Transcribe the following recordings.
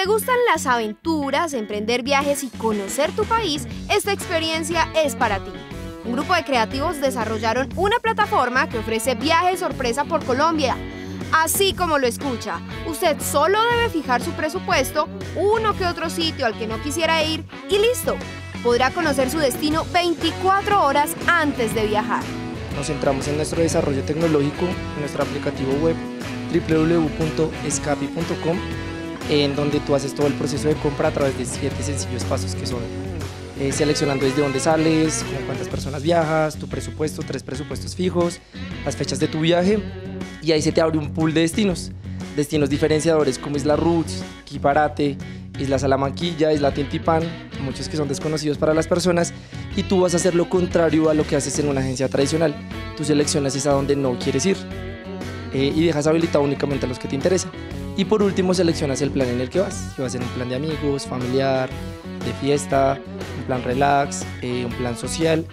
te gustan las aventuras, emprender viajes y conocer tu país, esta experiencia es para ti. Un grupo de creativos desarrollaron una plataforma que ofrece viajes sorpresa por Colombia. Así como lo escucha, usted solo debe fijar su presupuesto, uno que otro sitio al que no quisiera ir y listo. Podrá conocer su destino 24 horas antes de viajar. Nos centramos en nuestro desarrollo tecnológico, en nuestro aplicativo web www.escapi.com, en donde tú haces todo el proceso de compra a través de 7 sencillos pasos que son seleccionando desde dónde sales, con cuántas personas viajas, tu presupuesto, 3 presupuestos fijos, las fechas de tu viaje, y ahí se te abre un pool de destinos diferenciadores como Isla Roots, Quiparate, Isla Salamanquilla, Isla Tintipan, muchos que son desconocidos para las personas, y tú vas a hacer lo contrario a lo que haces en una agencia tradicional. Tú seleccionas a donde no quieres ir y dejas habilitado únicamente a los que te interesan. Y por último seleccionas el plan en el que vas. Si vas en un plan de amigos, familiar, de fiesta, un plan relax, un plan social,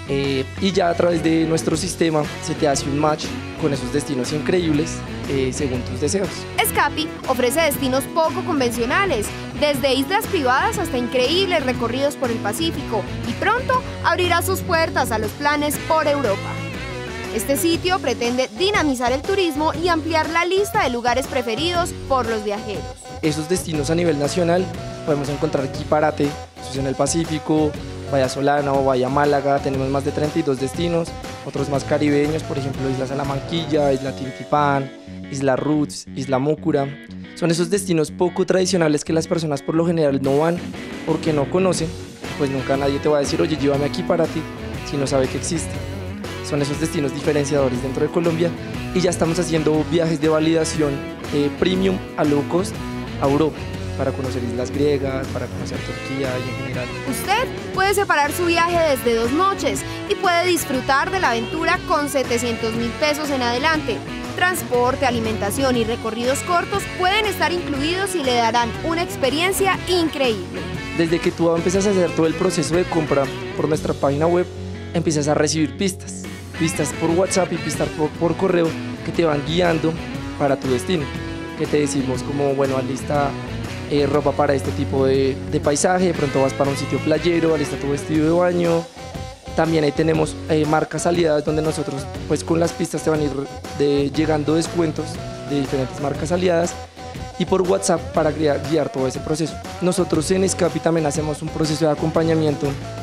y ya a través de nuestro sistema se te hace un match con esos destinos increíbles según tus deseos. Escapi ofrece destinos poco convencionales, desde islas privadas hasta increíbles recorridos por el Pacífico, y pronto abrirá sus puertas a los planes por Europa. Este sitio pretende dinamizar el turismo y ampliar la lista de lugares preferidos por los viajeros. Esos destinos a nivel nacional podemos encontrar Quiparate, eso es en el Pacífico, Bahía Solana o Bahía Málaga, tenemos más de 32 destinos, otros más caribeños, por ejemplo Isla Salamanquilla, Isla Tintipan, Isla Roots, Isla Mócura. Son esos destinos poco tradicionales que las personas por lo general no van porque no conocen, pues nunca nadie te va a decir, oye, llévame aquí para ti, si no sabe que existe. Son esos destinos diferenciadores dentro de Colombia, y ya estamos haciendo viajes de validación premium a low cost a Europa, para conocer islas griegas, para conocer Turquía y en general. Usted puede separar su viaje desde 2 noches y puede disfrutar de la aventura con 700.000 pesos en adelante. Transporte, alimentación y recorridos cortos pueden estar incluidos y le darán una experiencia increíble. Desde que tú empiezas a hacer todo el proceso de compra por nuestra página web, empiezas a recibir pistas por WhatsApp y pistas por correo que te van guiando para tu destino, que te decimos como, bueno, alista ropa para este tipo de paisaje, de pronto vas para un sitio playero, alista tu vestido de baño. También ahí tenemos marcas aliadas donde nosotros pues con las pistas te van a ir llegando descuentos de diferentes marcas aliadas, y por WhatsApp para guiar todo ese proceso. Nosotros en Escapi también hacemos un proceso de acompañamiento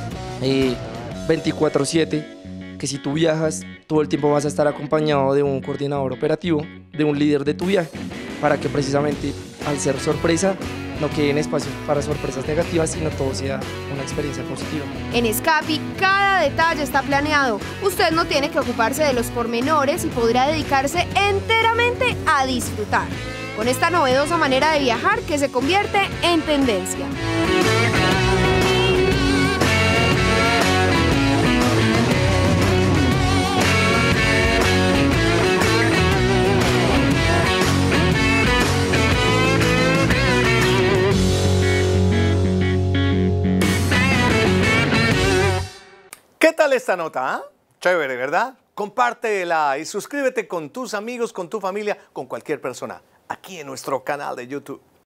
24/7, que si tú viajas todo el tiempo vas a estar acompañado de un coordinador operativo, de un líder de tu viaje, para que precisamente al ser sorpresa no queden espacios para sorpresas negativas, sino todo sea una experiencia positiva. En Escapi cada detalle está planeado. Usted no tiene que ocuparse de los pormenores y podrá dedicarse enteramente a disfrutar con esta novedosa manera de viajar que se convierte en tendencia. ¿Qué tal esta nota? Chévere, ¿verdad? Compártela y suscríbete con tus amigos, con tu familia, con cualquier persona, aquí en nuestro canal de YouTube.